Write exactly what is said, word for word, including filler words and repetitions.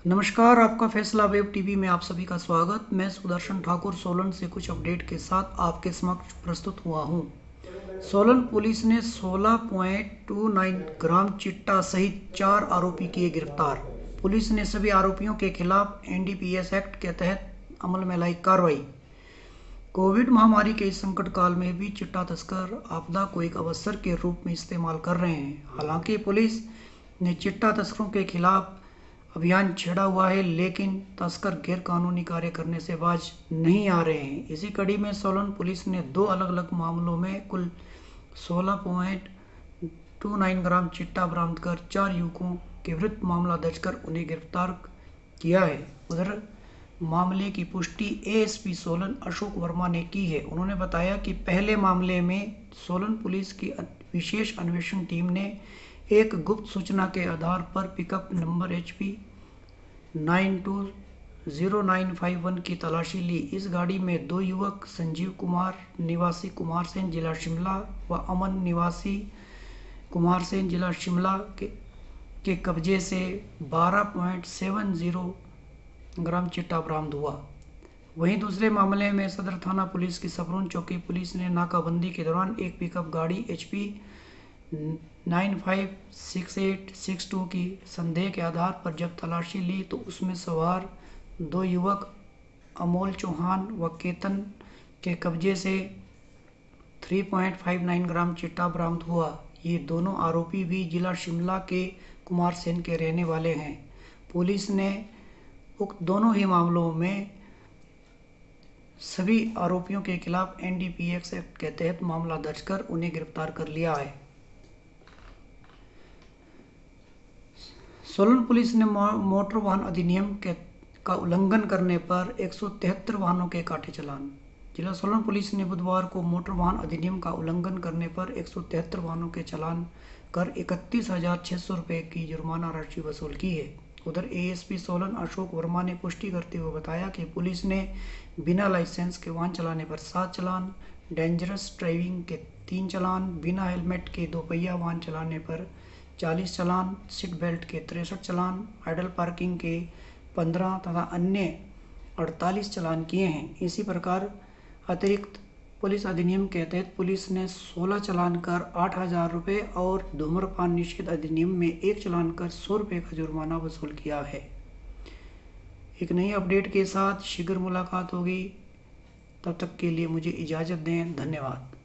नमस्कार, आपका फैसला वेब टीवी में आप सभी का स्वागत। मैं सुदर्शन ठाकुर सोलन से कुछ अपडेट के साथ आपके समक्ष प्रस्तुत हुआ हूं। सोलन पुलिस ने सोलह पॉइंट दो नौ ग्राम चिट्टा सहित चार आरोपी किए गिरफ्तार। पुलिस ने सभी आरोपियों के खिलाफ N D P S act के तहत अमल में लाई कार्रवाई। कोविड महामारी के इस संकट काल में भी चिट्टा तस्कर आपदा को एक अवसर के रूप में इस्तेमाल कर रहे हैं। हालांकि पुलिस ने चिट्टा तस्करों के खिलाफ अभियान छेड़ा हुआ है, लेकिन तस्कर गैर कानूनी कार्य करने से बाज नहीं आ रहे हैं। इसी कड़ी में सोलन पुलिस ने दो अलग अलग मामलों में कुल सोलह पॉइंट दो नौ ग्राम चिट्टा बरामद कर चार युवकों के विरुद्ध मामला दर्ज कर उन्हें गिरफ्तार किया है। उधर मामले की पुष्टि A S P Solan Ashok Verma ने की है। उन्होंने बताया कि पहले मामले में सोलन पुलिस की विशेष अन्वेषण टीम ने एक गुप्त सूचना के आधार पर pickup number H P nine two zero nine five one की तलाशी ली। इस गाड़ी में दो युवक संजीव कुमार निवासी कुमार सेन जिला शिमला व अमन निवासी कुमार सेन जिला शिमला के, के कब्जे से बारह पॉइंट सात ज़ीरो ग्राम चिट्टा बरामद हुआ। वहीं दूसरे मामले में सदर थाना पुलिस की सबरून चौकी पुलिस ने नाकाबंदी के दौरान एक पिकअप गाड़ी H P nine five six eight six two की संदेह के आधार पर जब तलाशी ली तो उसमें सवार दो युवक अमोल चौहान व केतन के कब्जे से तीन पॉइंट पाँच नौ ग्राम चिट्टा बरामद हुआ। ये दोनों आरोपी भी जिला शिमला के कुमार सेन के रहने वाले हैं। पुलिस ने उक्त दोनों ही मामलों में सभी आरोपियों के खिलाफ N D P S act के तहत मामला दर्ज कर उन्हें गिरफ्तार कर लिया है। सोलन पुलिस ने मोटर वाहन अधिनियम के का उल्लंघन करने पर एक सौ तिहत्तर वाहनों के काटे चालान। जिला सोलन पुलिस ने बुधवार को मोटर वाहन अधिनियम का उल्लंघन करने पर एक सौ तिहत्तर वाहनों के चालान कर इकतीस हजार छः सौ रुपये की जुर्माना राशि वसूल की है। उधर A S P Solan Ashok Verma ने पुष्टि करते हुए बताया कि पुलिस ने बिना लाइसेंस के वाहन चलाने पर सात चालान, डेंजरस ड्राइविंग के तीन चालान, बिना हेलमेट के दोपहिया वाहन चलाने पर चालीस चालान, सीट बेल्ट के तिरसठ चालान, आइडल पार्किंग के पंद्रह तथा अन्य अड़तालीस चालान किए हैं। इसी प्रकार अतिरिक्त पुलिस अधिनियम के तहत पुलिस ने सोलह चालान कर आठ हजार रुपये और धूम्रपान निषेध अधिनियम में एक चालान कर सौ रुपये का जुर्माना वसूल किया है। एक नई अपडेट के साथ शीघ्र मुलाकात होगी। तब तक के लिए मुझे इजाज़त दें। धन्यवाद।